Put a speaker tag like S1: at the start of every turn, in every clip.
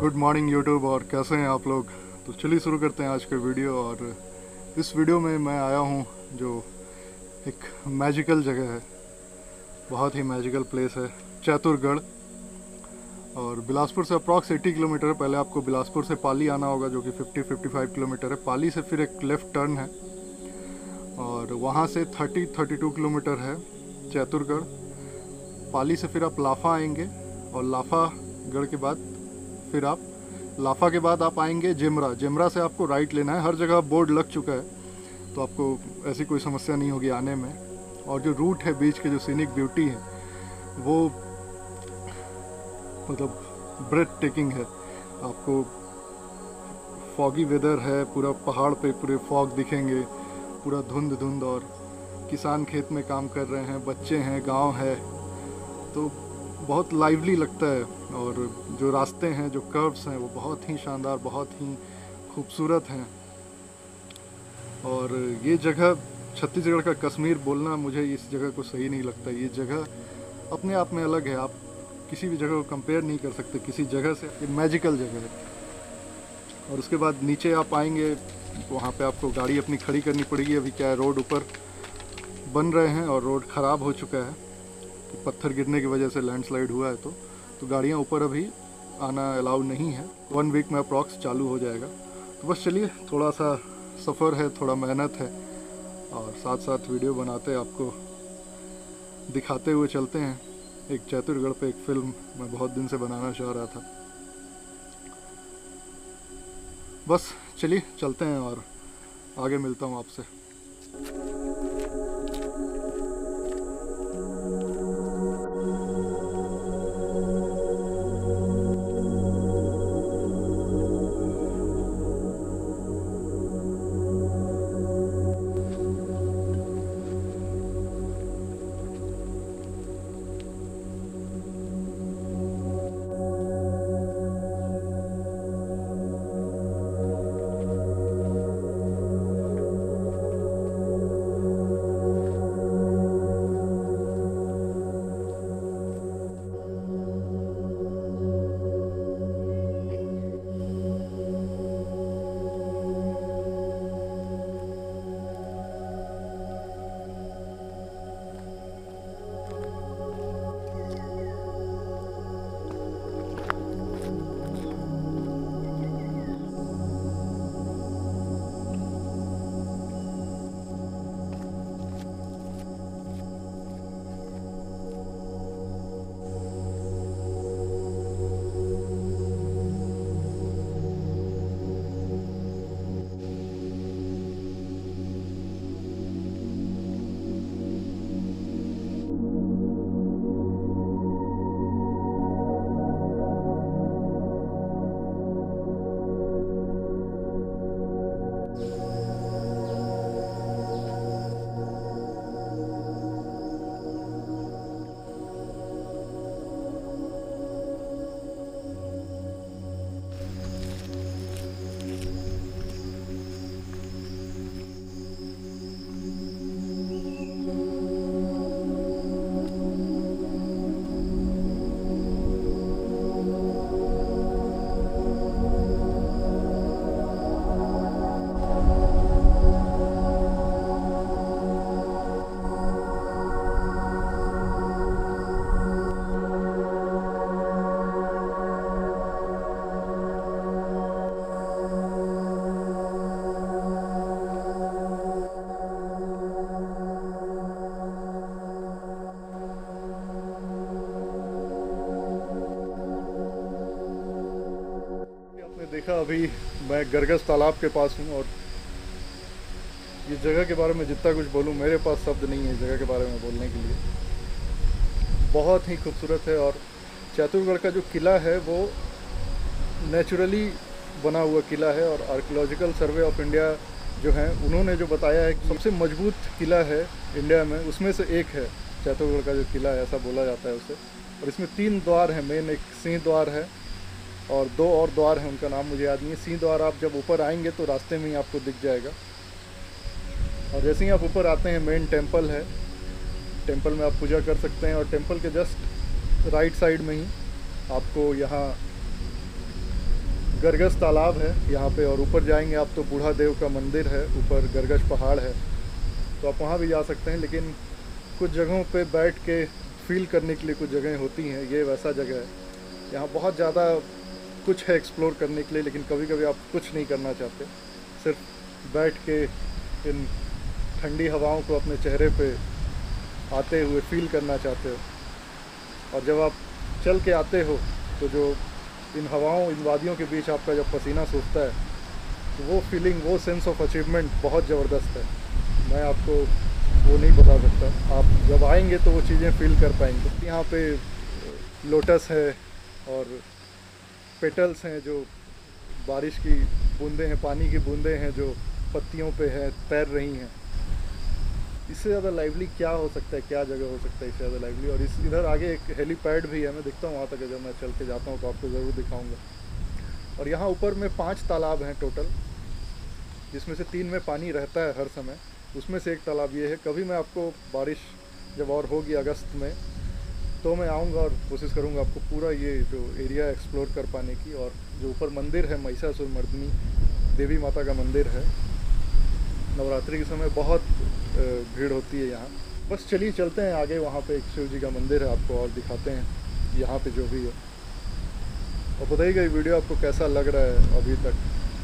S1: Good morning YouTube. और कैसे हैं आप लोग? तो चलिए शुरू करते हैं आज का वीडियो। और इस वीडियो में मैं आया हूँ जो एक मैजिकल जगह है, बहुत ही मैजिकल प्लेस है, चैतुरगढ़। और बिलासपुर से अप्रॉक्स 80 किलोमीटर है। पहले आपको बिलासपुर से पाली आना होगा जो कि 50-55 किलोमीटर है। पाली से फिर एक लेफ़्ट टर्न है और वहाँ से 30-32 किलोमीटर है चैतुरगढ़। पाली से फिर आप लाफा आएंगे और लाफागढ़ के बाद फिर आप लाफा के बाद आप आएंगे जेमरा। जेमरा से आपको राइट लेना है। हर जगह बोर्ड लग चुका है तो आपको ऐसी कोई समस्या नहीं होगी आने में। और जो रूट है, बीच के जो सीनिक ब्यूटी है वो मतलब ब्रेथ टेकिंग है। आपको फॉगी वेदर है, पूरा पहाड़ पे पूरे फॉग दिखेंगे, पूरा धुंध धुंध। और किसान खेत में काम कर रहे हैं, बच्चे हैं, गांव है, तो बहुत लाइवली लगता है। और जो रास्ते हैं, जो कर्व्स हैं, वो बहुत ही शानदार, बहुत ही खूबसूरत हैं। और ये जगह छत्तीसगढ़ का कश्मीर बोलना मुझे इस जगह को सही नहीं लगता। ये जगह अपने आप में अलग है, आप किसी भी जगह को कंपेयर नहीं कर सकते किसी जगह से। ये मैजिकल जगह है। और उसके बाद नीचे आप आएंगे, वहाँ पे आपको गाड़ी अपनी खड़ी करनी पड़ेगी। अभी क्या है, रोड ऊपर बन रहे हैं और रोड ख़राब हो चुका है, पत्थर गिरने की वजह से लैंडस्लाइड हुआ है। तो गाड़ियाँ ऊपर अभी आना अलाउ नहीं है। 1 वीक में अप्रॉक्स चालू हो जाएगा। तो बस चलिए, थोड़ा सा सफ़र है, थोड़ा मेहनत है और साथ साथ वीडियो बनाते आपको दिखाते हुए चलते हैं। एक चैतुरगढ़ पे एक फ़िल्म मैं बहुत दिन से बनाना चाह रहा था। बस चलिए चलते हैं और आगे मिलता हूँ आपसे। देखा, अभी मैं गरगस तालाब के पास हूँ और ये जगह के बारे में जितना कुछ बोलूँ, मेरे पास शब्द नहीं है इस जगह के बारे में बोलने के लिए। बहुत ही खूबसूरत है। और चैतुरगढ़ का जो किला है वो नेचुरली बना हुआ किला है। और आर्कियोलॉजिकल सर्वे ऑफ इंडिया जो है, उन्होंने जो बताया है कि सबसे मजबूत किला है इंडिया में, उसमें से एक है चैतुरगढ़ का जो किला है, ऐसा बोला जाता है उसे। और इसमें 3 द्वार हैं मेन। एक सिंह द्वार है और 2 और द्वार हैं, उनका नाम मुझे याद नहीं है। सिंह द्वार आप जब ऊपर आएंगे तो रास्ते में ही आपको दिख जाएगा। और जैसे ही आप ऊपर आते हैं, मेन टेंपल है, टेंपल में आप पूजा कर सकते हैं। और टेंपल के जस्ट राइट साइड में ही आपको यहाँ गरगस तालाब है यहाँ पे, और ऊपर जाएंगे आप तो बूढ़ा देव का मंदिर है, ऊपर गरगस पहाड़ है, तो आप वहाँ भी जा सकते हैं। लेकिन कुछ जगहों पे बैठ के फील करने के लिए कुछ जगहें होती हैं, ये वैसा जगह है। यहाँ बहुत ज़्यादा कुछ है एक्सप्लोर करने के लिए, लेकिन कभी कभी आप कुछ नहीं करना चाहते, सिर्फ बैठ के इन ठंडी हवाओं को अपने चेहरे पे आते हुए फील करना चाहते हो। और जब आप चल के आते हो तो जो इन हवाओं, इन वादियों के बीच आपका जब पसीना सूखता है, तो वो फीलिंग, वो सेंस ऑफ अचीवमेंट बहुत ज़बरदस्त है। मैं आपको वो नहीं बता सकता, आप जब आएंगे तो वो चीज़ें फील कर पाएंगे। यहाँ पे लोटस है और पेटल्स हैं, जो बारिश की बूंदें हैं, पानी की बूंदें हैं जो पत्तियों पे हैं, तैर रही हैं। इससे ज़्यादा लाइवली क्या हो सकता है, क्या जगह हो सकता है इससे ज़्यादा लाइवली। और इधर आगे एक हेलीपैड भी है, मैं दिखता हूँ वहाँ तक, जब मैं चल के जाता हूँ तो आपको ज़रूर दिखाऊँगा। और यहाँ ऊपर में 5 तालाब हैं टोटल, जिसमें से 3 में पानी रहता है हर समय। उसमें से एक तालाब ये है। कभी मैं आपको बारिश जब और होगी अगस्त में, तो मैं आऊँगा और कोशिश करूँगा आपको पूरा ये जो एरिया एक्सप्लोर कर पाने की। और जो ऊपर मंदिर है, महिषासुरमर्दिनी देवी माता का मंदिर है, नवरात्रि के समय बहुत भीड़ होती है यहाँ। बस चलिए चलते हैं आगे, वहाँ पे एक शिव जी का मंदिर है, आपको और दिखाते हैं यहाँ पे जो भी है। और बताइएगा ये वीडियो आपको कैसा लग रहा है अभी तक।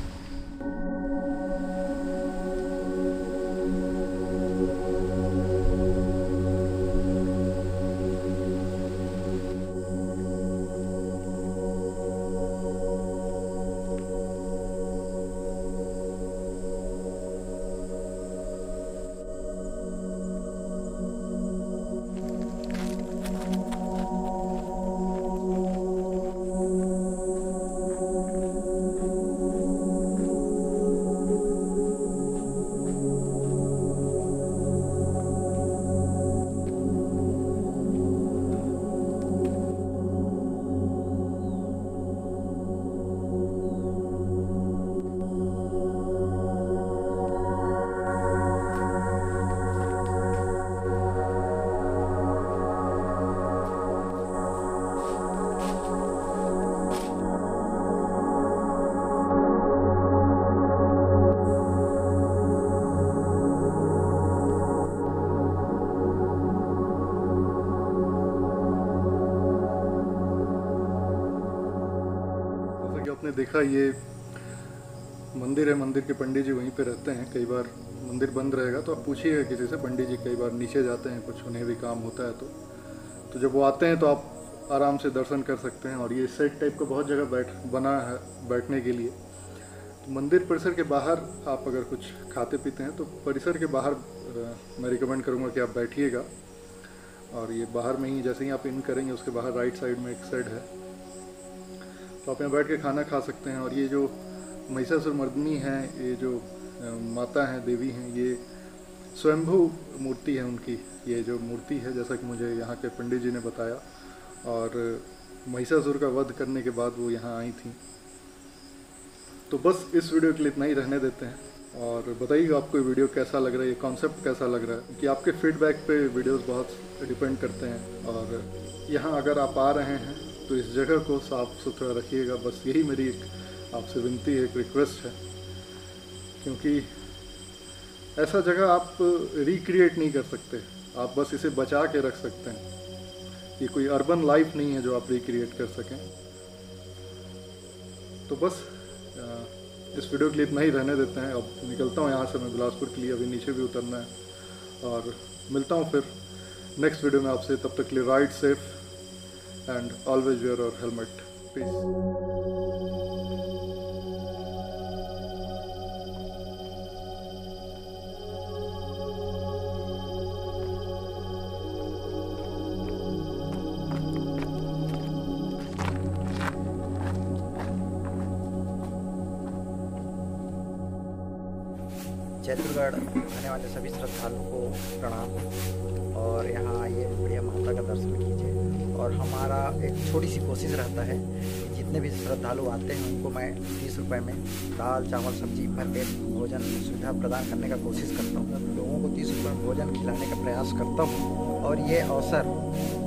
S1: आपने देखा ये मंदिर है, मंदिर के पंडित जी वहीं पे रहते हैं। कई बार मंदिर बंद रहेगा तो आप पूछिएगा किसी से, पंडित जी कई बार नीचे जाते हैं, कुछ उन्हें भी काम होता है, तो जब वो आते हैं तो आप आराम से दर्शन कर सकते हैं। और ये सेट टाइप का बहुत जगह बना है बैठने के लिए। तो मंदिर परिसर के बाहर आप अगर कुछ खाते पीते हैं तो परिसर के बाहर मैं रिकमेंड करूँगा कि आप बैठिएगा। और ये बाहर में ही, जैसे ही आप इन करेंगे उसके बाहर राइट साइड में एक शेड है, तो आप यहाँ बैठ के खाना खा सकते हैं। और ये जो महिषासुरमर्दिनी है, ये जो माता हैं, देवी हैं, ये स्वयंभू मूर्ति है उनकी। ये जो मूर्ति है, जैसा कि मुझे यहाँ के पंडित जी ने बताया, और महिषासुर का वध करने के बाद वो यहाँ आई थी। तो बस इस वीडियो के लिए इतना ही रहने देते हैं। और बताइएगा आपको ये वीडियो कैसा लग रहा है, ये कॉन्सेप्ट कैसा लग रहा है, क्योंकि आपके फीडबैक पे वीडियोस बहुत डिपेंड करते हैं। और यहाँ अगर आप आ रहे हैं तो इस जगह को साफ़ सुथरा रखिएगा, बस यही मेरी एक आपसे विनती है, एक रिक्वेस्ट है। क्योंकि ऐसा जगह आप रिक्रिएट नहीं कर सकते, आप बस इसे बचा के रख सकते हैं। ये कोई अर्बन लाइफ नहीं है जो आप रिक्रिएट कर सकें। तो बस इस वीडियो के लिए इतना ही रहने देते हैं। अब निकलता हूँ यहाँ से मैं बिलासपुर के लिए, अभी नीचे भी उतरना है। और मिलता हूँ फिर नेक्स्ट वीडियो में आपसे। तब तक के लिए ride safe and always wear your helmet. Peace.
S2: Jaipurgarh आने वाले सभी श्रद्धालुओं को प्रणाम। और यहाँ आइए, बढ़िया माता का दर्शन कीजिए। और हमारा एक छोटी सी कोशिश रहता है कि जितने भी श्रद्धालु आते हैं उनको मैं 30 रुपये में दाल चावल सब्जी भर पेट भोजन सुविधा प्रदान करने का कोशिश करता हूँ। लोगों को 30 रुपये में भोजन खिलाने का प्रयास करता हूँ। और ये अवसर